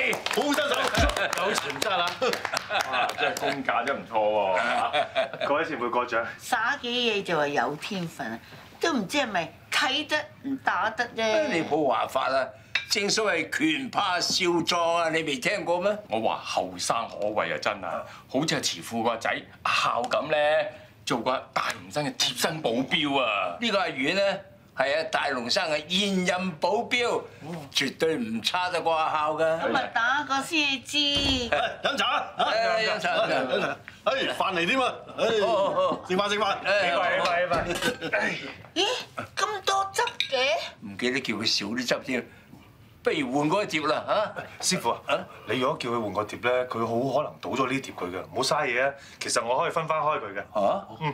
係好身手，有潛質啦！哇，真係功架真唔錯喎！各位前輩過獎。 耍幾嘢就話有天分啊，都唔知係咪睇得唔打得啫。 你冇話法啦，正所謂拳怕少壯啊，你未聽過咩？ 我話後生可畏啊，真啊！好似係慈父個仔阿孝咁咧，做過大龍生嘅貼身保鏢啊！ 呢個阿遠咧係啊大龍生嘅現任保鏢，絕對唔差得過阿孝㗎。 咁咪打過先知。 飲茶啊！ 飲茶飲茶。 誒飯嚟添啊！食飯食飯，食飯。 咦，咁多汁嘅？ 唔記得叫佢少啲汁添，不如換嗰一碟啦嚇！ 師傅啊，你如果叫佢換個碟咧，佢好可能倒咗呢碟佢嘅，唔好嘥嘢啊！其實我可以分翻開佢嘅。 嚇？ 嗯。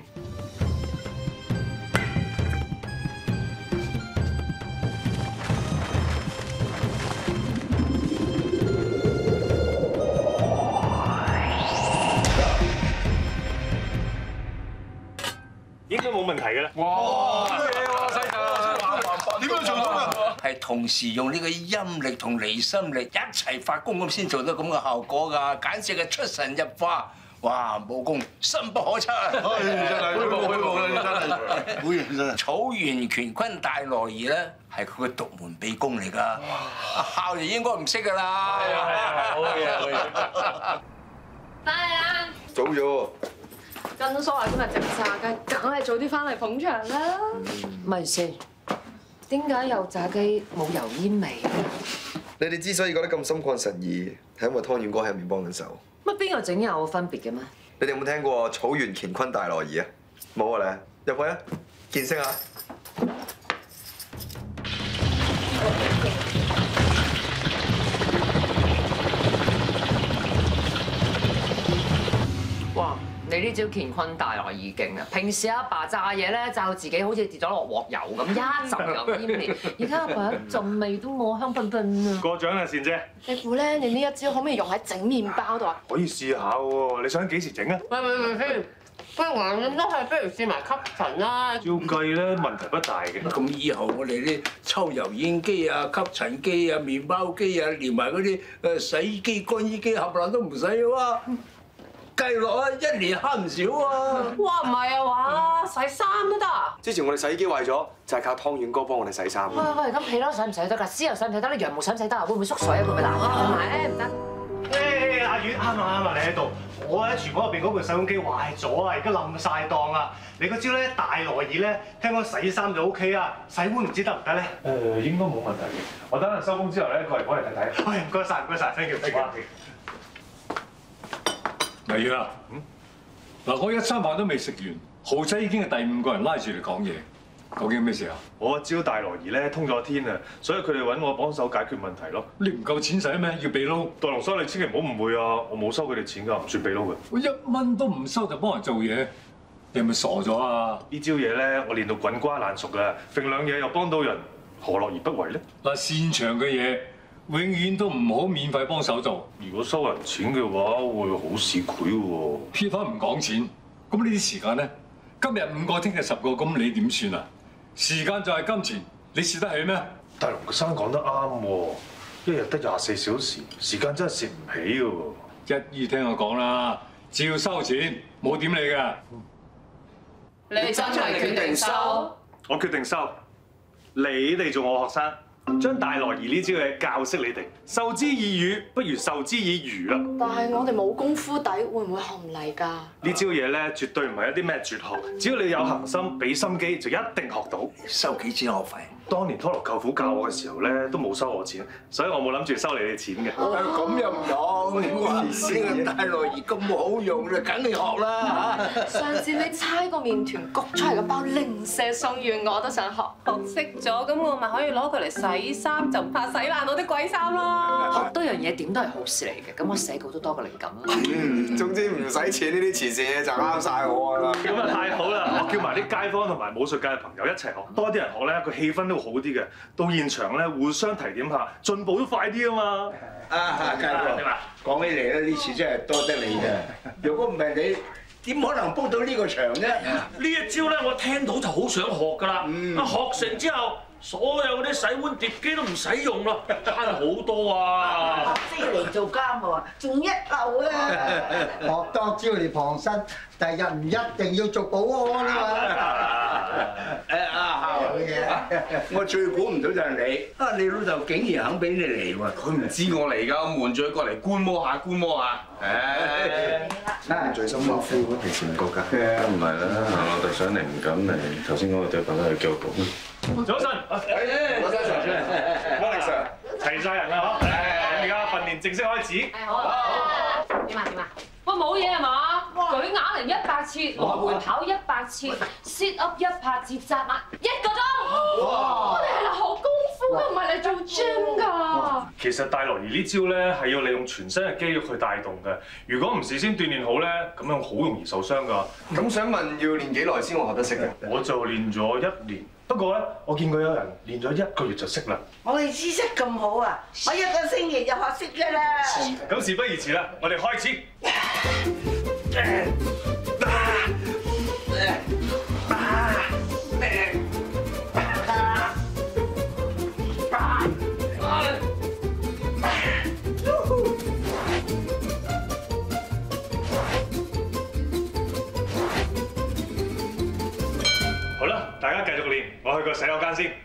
應該冇問題嘅啦。 哇！好嘢喎，細仔，點樣做到㗎？ 係同時用呢個陰力同離心力一齊發功咁先做到咁嘅效果㗎，簡直係出神入化！哇，武功深不可測啊！ 真係佩服佩服啦，真係好嘢真係。 草原乾坤大挪移咧係佢嘅獨門秘功嚟㗎，阿孝就應該唔識㗎啦。 係啊，好嘢好嘢。 翻嚟啦！ 早咗喎。 跟叔話今日整炸雞，梗係早啲翻嚟捧場啦。 咪先，點解有炸雞冇油煙味？ 你哋之所以覺得咁心曠神怡，係因為湯圓哥喺入面幫緊手。 乜邊個整有分別嘅咩？ 你哋有冇聽過草原乾坤大挪移啊？冇啊你，入去啊，見識下。 哇！你呢招乾坤大挪移勁啊！平時阿爸炸嘢咧，炸到自己好似跌咗落鑊油咁，一陣油煙味。而家阿爸一陣味都冇，香噴噴啊！ 過獎啦，善姐。 你估咧，你呢一招可唔可以用喺整麵包度啊？ 可以試下喎，你想幾時整啊？ 喂，不如橫掂都係，不如試埋吸塵啦。 照計咧問題不大嘅。 咁以後我哋啲抽油煙機啊、吸塵機啊、麵包機啊，連埋嗰啲洗衣機、乾衣機，冚唪唥都唔使喎。計落啊，一年慳唔少啊！ 哇，唔係啊話，洗衫都得啊？ 之前我哋洗衣機壞咗，就係靠湯圓哥幫我哋洗衫。 喂，咁皮褸使唔使得㗎？豉油使唔使得？你羊毛使唔使得啊？會唔會縮水啊？會唔會爛啊？同埋咧唔得。 誒，阿月啱啊，你喺度。我喺廚房入邊嗰部洗碗機壞咗啊，而家冧晒檔啦。你嗰招咧大挪移咧，聽講洗衫就 OK 啊，洗碗唔知得唔得咧？應該冇問題嘅。我等陣收工之後咧，過嚟幫你睇睇。喂，唔該晒 ，thank you。 黎月啊，嗱，我一餐飯都未食完，豪仔已經係第5個人拉住嚟講嘢，究竟咩事啊？ 我招大挪移咧通咗天啊，所以佢哋揾我幫手解決問題咯。 你唔夠錢使咩？要秘撈？ 大龍叔，你千祈唔好誤會啊，我冇收佢哋錢㗎，唔算秘撈嘅。 我1蚊都唔收就幫人做嘢，你係咪傻咗啊？ 呢招嘢咧，我練到滾瓜爛熟㗎，揈兩嘢又幫到人，何樂而不為咧？ 嗱，擅長嘅嘢永遠都唔好免費幫手做。 如果收人錢嘅話，會好市儈喎。 撇翻唔講錢，咁呢啲時間咧，今日5個，聽日10個，咁你點算啊？時間就係金錢，你蝕得起咩？ 大龍生講得啱喎，一日得24小時，時間真係蝕唔起嘅喎。 一於聽我講啦，照收錢，冇點你嘅。 你真係決定收？ 我決定收，你哋做我學生。將大挪移呢招嘢教識你哋，授之以魚不如授之以漁啦。 但係我哋冇功夫底，會唔會學唔嚟㗎？ 呢招嘢咧，絕對唔係一啲咩絕學，只要你有恆心、俾心機，就一定學到。 收幾錢學費？ 當年拖羅舅父教我嘅時候咧，都冇收我錢，所以我冇諗住收你哋錢嘅。 咁又唔講，呢個大挪移咁好用，你梗係學啦嚇！ 上次你猜個麵團焗出嚟嘅包零舍鬆軟，我都想學。學識咗，咁我咪可以攞佢嚟洗衫，就唔怕洗爛我啲鬼衫咯。 學多樣嘢點都係好事嚟嘅，咁我寫稿都多個靈感啦。 總之唔使錢呢啲慈善嘢就啱晒我啦。 咁啊太好啦！我叫埋啲街坊同埋武術界嘅朋友一齊學，多啲人學咧，個氣氛都會好啲嘅。到現場咧，互相提點下，進步都快啲啊嘛！ 啊，街坊點啊？講起嚟咧，呢次真係多得你嘅。如果唔係你，點可能煲到呢個場啫？ 呢一招咧，我聽到就好想學㗎啦。學成之後，所有嗰啲洗碗碟機都唔使用咯，慳好多啊！ 即嚟做家務啊，仲一流啊！ 學多招嚟傍身，第日唔一定要做保安啊嘛！ 好嘢！我最估唔到就係你，你老豆竟然肯俾你嚟喎！ 佢唔知我嚟㗎，我瞞住佢過嚟觀摩下觀摩下。 最心馬夫嗰平時唔覺㗎， 梗唔係啦，我哋想嚟唔敢嚟，頭先嗰個對白都係叫我講。 早晨， 我真係Morning Sir， 齊晒人啦嗬！而家訓練正式開始。 好啊！點啊？喂，冇嘢係嘛？舉啞鈴100次，來回跑100次 ，sit up 100節扎馬1個鐘。 我哋係嚟學功夫㗎，唔係嚟做 gym 㗎。 其實大羅兒呢招咧係要利用全身嘅肌肉去帶動嘅，如果唔事先鍛鍊好咧，咁樣好容易受傷㗎。 咁想問要練幾耐先我學得識嘅？ 我就練咗1年，不過咧我見過有人練咗1個月就識啦。 我哋知識咁好啊，我1個星期就學識㗎啦。 咁事不宜遲啦，我哋開始。好啦，大家繼續練，我去個洗手間先。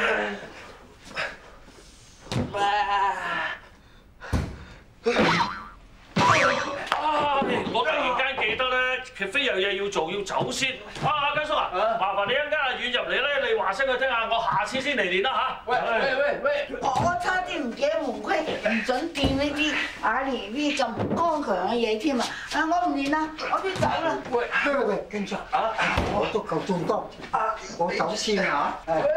我突然間記得咧，佢非有嘢要做，要走先。雞叔啊，麻煩你一陣間阿遠入嚟咧，你話聲佢聽下，我下次先嚟練啦嚇。 喂！ 我差啲唔記得門規，唔準掂呢啲練呢啲咁剛強嘅嘢添啊！我唔練啦，我先走啦。 喂，經常我足夠做多，我走先嚇。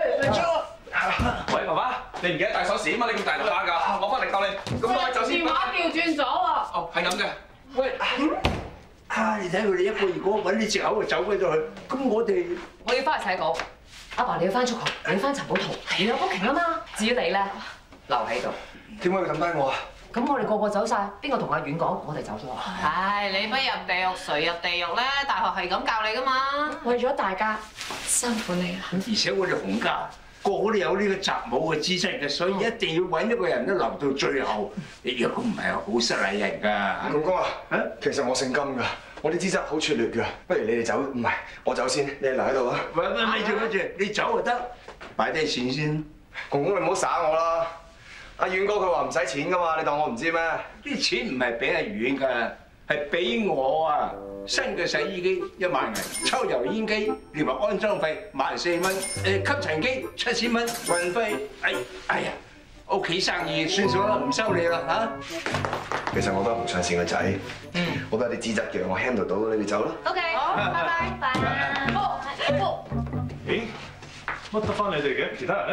喂，爸爸，你唔記得帶鎖匙啊嘛？你咁大力打㗎，我翻嚟救你。咁我走先。 電話調轉咗啊！ 哦，係咁嘅。 喂，你睇佢哋一個二個揾啲藉口就走咗去，咁我哋我要翻去寫稿，阿爸你要翻足球，你要翻尋寶圖，你有 booking 啊嘛。至於你咧，留喺度。 點解要等低我啊？ 咁我哋個個走晒，邊個同阿遠講？我哋走咗啊！ 唉，你不入地獄誰入地獄咧？大學係咁教你㗎嘛。為咗大家，辛苦你啦。 而且我哋洪家個個都有呢個習武嘅資質嘅，所以一定要揾一個人都留到最後。若果唔係好失禮人㗎。 公公啊，其實我姓金㗎，我啲資質好拙劣㗎，不如你哋走，唔係我走先，你哋留喺度啊。 喂，咪住，你走就得，擺低錢先。 公公你唔好耍我啦，阿遠哥佢話唔使錢㗎嘛，你當我唔知咩？ 啲錢唔係俾阿遠㗎，係俾我啊！新嘅洗衣機1萬銀，抽油煙機連埋安裝費14,000蚊，吸塵機7000蚊，運費哎呀，屋企生意算數啦，唔收你啦嚇。 其實我都係洪上線個仔，我都有啲資質嘅，我 handle 到，你哋走啦。 OK， 好，拜拜。 咦？乜得翻你哋嘅？其他人咧？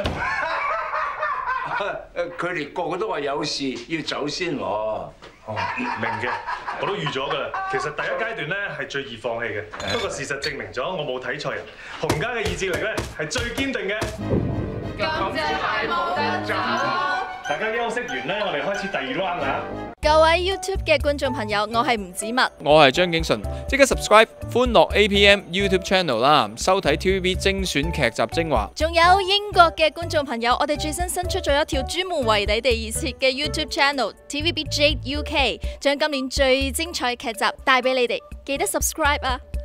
佢哋個個都話有事要走先喎。 哦，明嘅，我都預咗㗎啦。其實第一階段咧係最易放棄嘅，不過事實證明咗我冇睇錯人，洪家嘅意志力咧係最堅定嘅。 咁即係冇得走。 大家休息完咧，我哋開始第2 round 啦。 各位 YouTube 嘅觀眾朋友，我係吳子墨， 我係張景淳，即刻 subscribe 歡樂 APM YouTube Channel 啦，收睇 TVB 精選劇集精華。 仲有英國嘅觀眾朋友，我哋最新新出咗一條專門為你哋而設嘅 YouTube Channel TVB Jade UK，將今年最精彩劇集帶俾你哋，記得 subscribe 啊！